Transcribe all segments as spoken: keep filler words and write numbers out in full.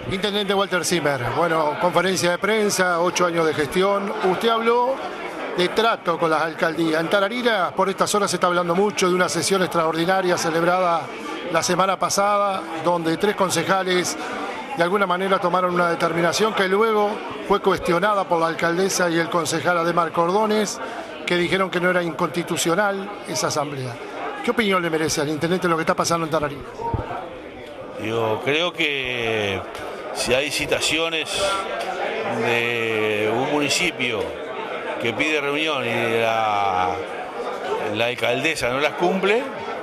Intendente Walter Zimmer, bueno, conferencia de prensa, ocho años de gestión. Usted habló de trato con las alcaldías. En Tarariras, por estas horas se está hablando mucho de una sesión extraordinaria celebrada la semana pasada, donde tres concejales de alguna manera tomaron una determinación que luego fue cuestionada por la alcaldesa y el concejal Ademar Cordones, que dijeron que no era inconstitucional esa asamblea. ¿Qué opinión le merece al intendente lo que está pasando en Tarariras? Yo creo que si hay citaciones de un municipio que pide reunión y la, la alcaldesa no las cumple,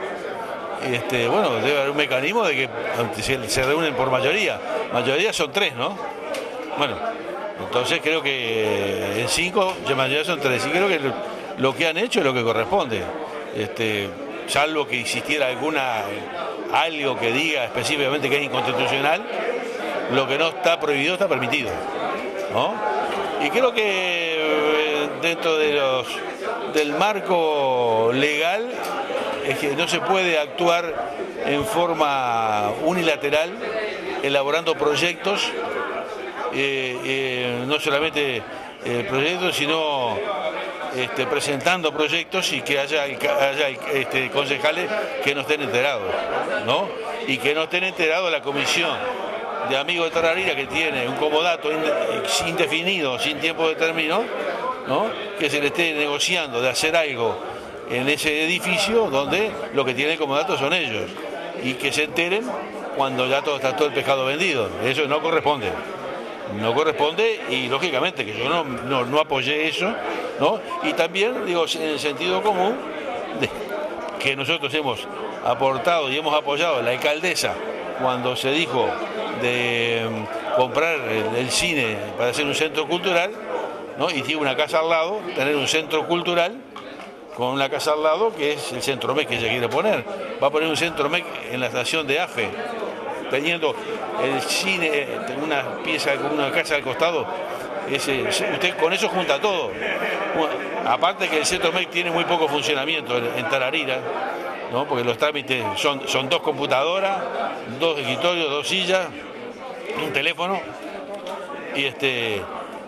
este, bueno, debe haber un mecanismo de que se, se reúnen por mayoría. Mayoría son tres, ¿no? Bueno, entonces creo que en cinco, ya mayoría son tres. Y creo que lo que han hecho es lo que corresponde. Este, salvo que existiera alguna algo que diga específicamente que es inconstitucional, lo que no está prohibido está permitido, ¿no? Y creo que dentro de los del marco legal es que no se puede actuar en forma unilateral elaborando proyectos, eh, eh, no solamente eh, proyectos, sino este, presentando proyectos y que haya, haya este, concejales que no estén enterados, ¿no? Y que no estén enterados la comisión de amigos de Tarariras, que tiene un comodato indefinido, sin tiempo determinado, ¿no? Que se le esté negociando de hacer algo en ese edificio donde lo que tiene el comodato son ellos, y que se enteren cuando ya todo está todo el pescado vendido. Eso no corresponde. No corresponde y lógicamente que yo no, no, no apoyé eso, ¿no? Y también, digo, en el sentido común de que nosotros hemos aportado y hemos apoyado a la alcaldesa cuando se dijo de comprar el, el cine para hacer un centro cultural, ¿no? Y tiene una casa al lado, tener un centro cultural con una casa al lado que es el Centro M E C que ella quiere poner. Va a poner un Centro M E C en la estación de AFE, teniendo el cine, una pieza, una casa al costado. Ese, usted con eso junta todo. Bueno, aparte que el Centro M E C tiene muy poco funcionamiento en, en Tarariras, ¿no? Porque los trámites son, son dos computadoras, dos escritorios, dos sillas, un teléfono y este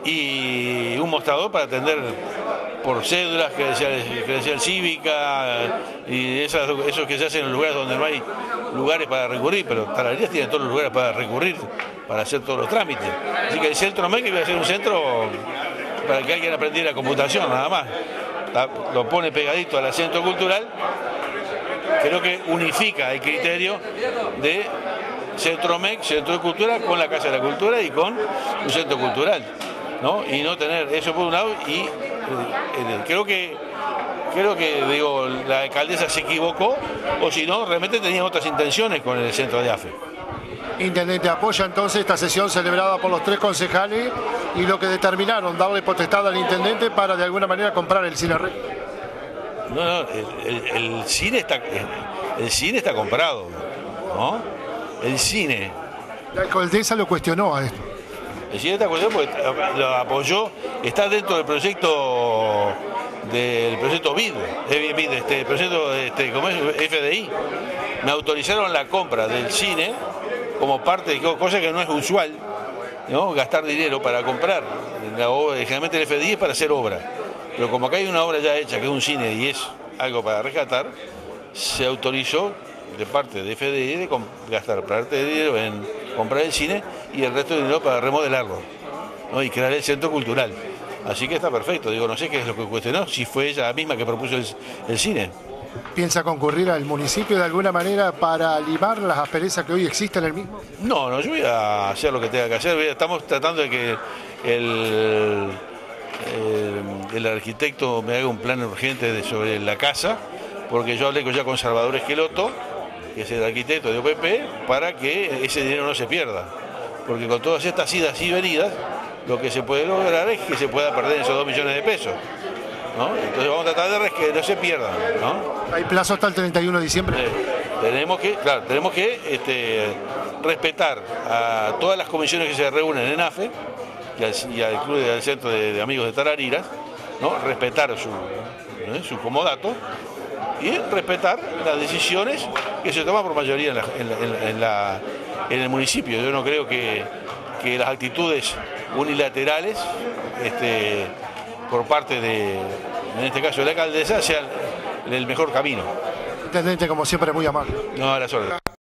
y un mostrador para atender por cédulas, credencial, credencial cívica y esas, esos que se hacen en los lugares donde no hay lugares para recurrir, pero Tarariras tiene todos los lugares para recurrir, para hacer todos los trámites. Así que el Centro M E C iba a ser un centro para que alguien aprendiera computación, nada más. Lo pone pegadito al centro cultural. Creo que unifica el criterio de Centro M E C, Centro de Cultura, con la Casa de la Cultura y con un centro cultural, ¿no? Y no tener eso por un lado y eh, creo que creo que digo la alcaldesa se equivocó, o si no, realmente tenía otras intenciones con el centro de AFE. Intendente, apoya entonces esta sesión celebrada por los tres concejales y lo que determinaron, darle potestad al intendente para de alguna manera comprar el cine. No, no, el, el, el cine está el cine está comprado, ¿no? El cine. La alcaldesa lo cuestionó a esto. El cine está comprado porque lo apoyó, está dentro del proyecto del proyecto B I D, este proyecto este, ¿cómo es? F D I. Me autorizaron la compra del cine como parte de cosa que no es usual, ¿no? Gastar dinero para comprar. La obra, generalmente el F D I es para hacer obra. Pero como acá hay una obra ya hecha, que es un cine y es algo para rescatar, se autorizó de parte de F D I de gastar parte de dinero en comprar el cine y el resto de dinero para remodelarlo, ¿no? Y crear el centro cultural. Así que está perfecto. Digo, no sé qué es lo que cuestionó, si fue ella misma que propuso el, el cine. ¿Piensa concurrir al municipio de alguna manera para limar las asperezas que hoy existen en el mismo? No, no, yo voy a hacer lo que tenga que hacer. Estamos tratando de que el... El, el arquitecto me haga un plan urgente de, sobre la casa, porque yo hablé ya con Salvador Esqueloto, que es el arquitecto de O P P, para que ese dinero no se pierda, porque con todas estas idas y venidas lo que se puede lograr es que se pueda perder esos dos millones de pesos, ¿no? Entonces vamos a tratar de que no se pierdan, ¿no? ¿Hay plazo hasta el treinta y uno de diciembre? Eh, tenemos que, claro, tenemos que este, respetar a todas las comisiones que se reúnen en AFE y al, y al Club del Centro de, de Amigos de Tarariras, ¿no? Respetar su, ¿eh? su comodato y respetar las decisiones que se toman por mayoría en, la, en, la, en, la, en el municipio. Yo no creo que que las actitudes unilaterales este, por parte de, en este caso de la alcaldesa, sean el mejor camino. Intendente, como siempre, muy amable. No, a la suerte.